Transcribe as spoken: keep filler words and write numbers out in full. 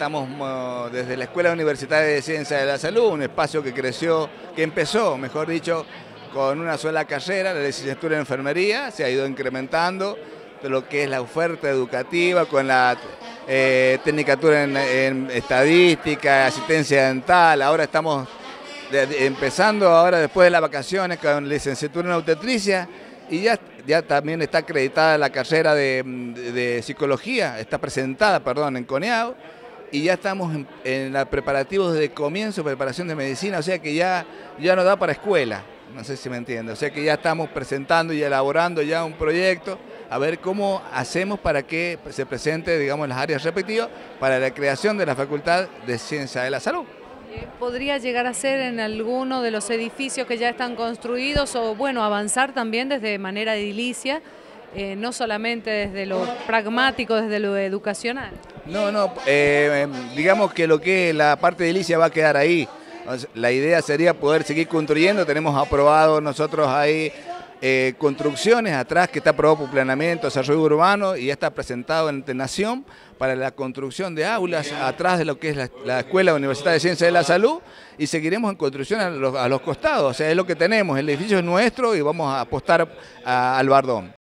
estamos uh, desde la Escuela Universitaria de Ciencias de la Salud, un espacio que creció, que empezó, mejor dicho, con una sola carrera, la licenciatura en enfermería, se ha ido incrementando de lo que es la oferta educativa, con la eh, tecnicatura en, en estadística, asistencia dental. Ahora estamos de, de, empezando, ahora después de las vacaciones, con licenciatura en obstetricia, y ya, ya también está acreditada la carrera de, de, de psicología, está presentada, perdón, en CONEAU, y ya estamos en, en los preparativos de comienzo, preparación de medicina, o sea que ya, ya no da para escuela. No sé si me entiende, o sea que ya estamos presentando y elaborando ya un proyecto a ver cómo hacemos para que se presente, digamos, las áreas respectivas para la creación de la Facultad de Ciencia de la Salud. ¿Podría llegar a ser en alguno de los edificios que ya están construidos o, bueno, avanzar también desde manera edilicia, eh, no solamente desde lo pragmático, desde lo educacional? No, no, eh, digamos que lo que es la parte edilicia va a quedar ahí. La idea sería poder seguir construyendo. Tenemos aprobado nosotros ahí eh, construcciones atrás que está aprobado por planeamiento, desarrollo urbano y ya está presentado en Nación para la construcción de aulas atrás de lo que es la, la Escuela Universitaria de Ciencias de la Salud, y seguiremos en construcción a los, a los costados. O sea, es lo que tenemos, el edificio es nuestro y vamos a apostar a, al Bardón.